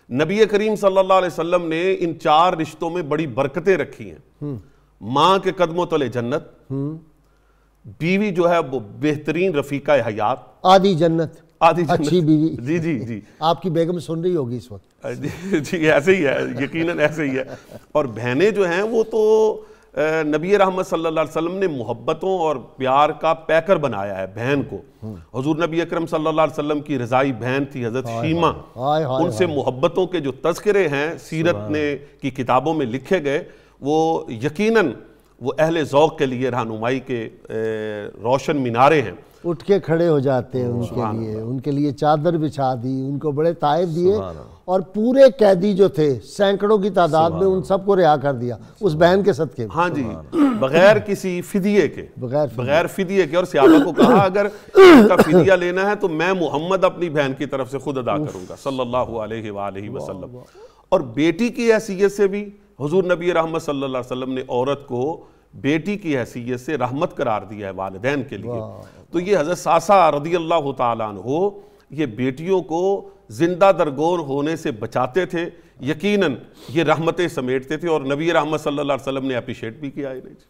نبی کریم صلی اللہ علیہ وسلم نے ان 4 رشتوں میں بڑی برکتیں رکھی ہیں. ماں کے قدموں تلے جنت، بیوی جو ہے وہ بہترین رفیقہ حیات، آدھی جنت، اچھی بیوی. جی جی جی آپ کی بیگم سن رہی ہوگی اس وقت. جی ایسے ہی ہے، یقیناً ایسے ہی ہے. اور بہنیں جو ہیں وہ تو نبی رحمت صلی اللہ علیہ وسلم نے محبتوں اور پیار کا پیکر بنایا ہے بہن کو. حضور نبی اکرم صلی اللہ علیہ وسلم کی رضائی بہن تھی حضرت شیمہ. ان سے محبتوں کے جو تذکرے ہیں سیرت کی کتابوں میں لکھے گئے، وہ یقیناً وہ اہل ذوق کے لیے رہنمائی کے روشن مینارے ہیں. اٹھ کے کھڑے ہو جاتے ہیں ان کے لیے چادر بچھا دی، ان کو بڑے تحائف دیے، اور پورے قیدی جو تھے سینکڑوں کی تعداد میں ان سب کو رہا کر دیا اس بہن کے صدقے میں. ہاں جی، بغیر کسی فدیے کے، بغیر فدیے کے. اور صحابہ کو کہا اگر ان کا فدیہ لینا ہے تو میں محمد اپنی بہن کی طرف سے خود ادا کروں گا صلی اللہ علیہ وآلہ وسلم. اور بیٹی کی حیثیت سے بھی حضور نبی رحمت صلی اللہ علیہ وسلم نے عورت کو بیٹی کی حیثیت سے رحمت قرار دیا ہے والدین کے لیے. تو یہ حضرت ساسا رضی اللہ تعالیٰ عنہ یہ بیٹیوں کو زندہ درگور ہونے سے بچاتے تھے، یقیناً یہ رحمتیں سمیٹتے تھے، اور نبی رحمت صلی اللہ علیہ وسلم نے اپریشیٹ بھی کیا ہے.